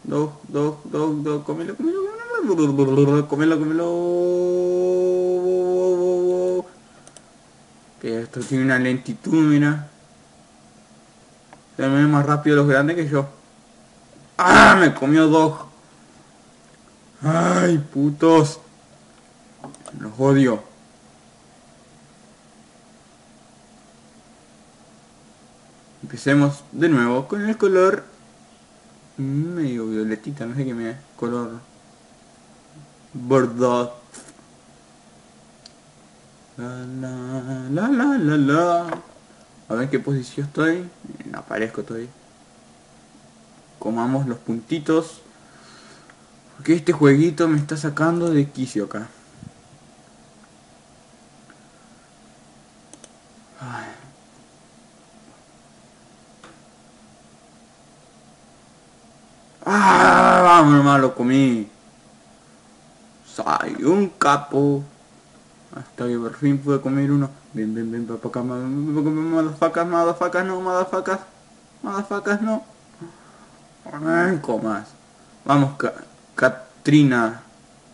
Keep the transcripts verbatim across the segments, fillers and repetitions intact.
Dog, dog, dog, dog, comelo, comelo, comelo, comelo, comelo. Que esto tiene una lentitud, mira. Se me ve más rápido los grandes que yo. ¡Ah! Me comió dog. ¡Ay, putos! Los odio. Empecemos de nuevo con el color medio violetita, no sé qué me... color bordeaux. La la la la la la. A ver en qué posición estoy. No aparezco todavía. Comamos los puntitos. Porque este jueguito me está sacando de quicio acá. Ay. ¡Ah! Vamos nomás, lo comí. Soy un capo. Hasta que por fin pude comer uno. Ven, ven, ven, para acá, madafacas, madafacas, no, madafacas. Madafacas, no. Ay, comas. Vamos, Ca Katrina.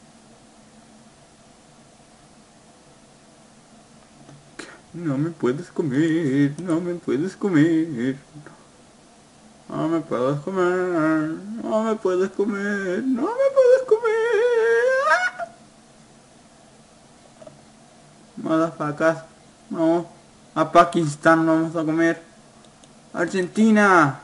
No me puedes comer, no me puedes comer. No me puedes comer, no me puedes comer, no me puedes comer. Madafacas, no. A Pakistán vamos a comer. Argentina.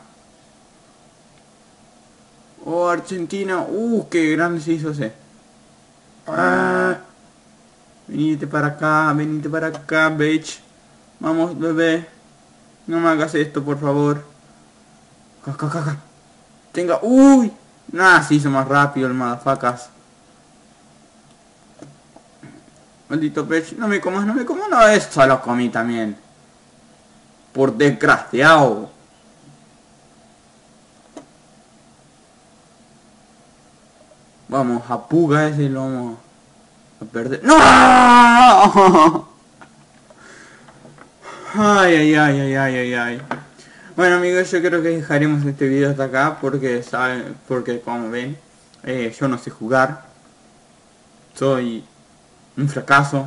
Oh, Argentina. Uh, qué grande se hizo ese. Ah. Venite para acá, venite para acá, bitch. Vamos, bebé. No me hagas esto, por favor. Caca, caca. Tenga. Uy. Nada, se hizo más rápido el madafacas. Maldito bitch. No me comas, no me comas. No, eso lo comí también. Por desgraciado. Vamos, a puga ese lo vamos a perder. ¡No! Ay, ay, ay, ay, ay, ay, ay. Bueno, amigos, yo creo que dejaremos este video hasta acá porque, saben, porque como ven, eh, yo no sé jugar. Soy un fracaso.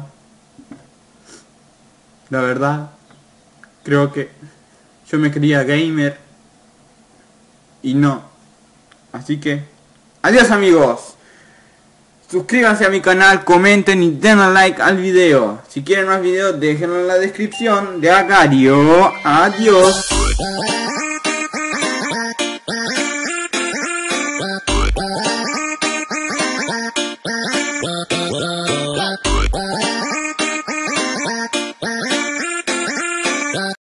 La verdad, creo que yo me creía gamer y no. Así que, adiós, amigos. Suscríbanse a mi canal, comenten y denle like al video. Si quieren más videos, déjenlo en la descripción de Agario. Adiós.